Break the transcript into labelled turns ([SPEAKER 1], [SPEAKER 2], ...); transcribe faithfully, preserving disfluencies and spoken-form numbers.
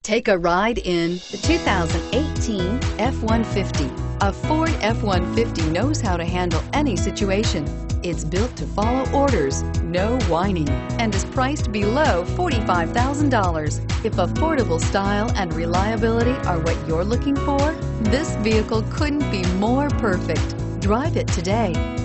[SPEAKER 1] Take a ride in the two thousand eighteen F one fifty. A Ford F one fifty knows how to handle any situation. It's built to follow orders, no whining, and is priced below forty-five thousand dollars. If affordable style and reliability are what you're looking for, this vehicle couldn't be more perfect. Drive it today.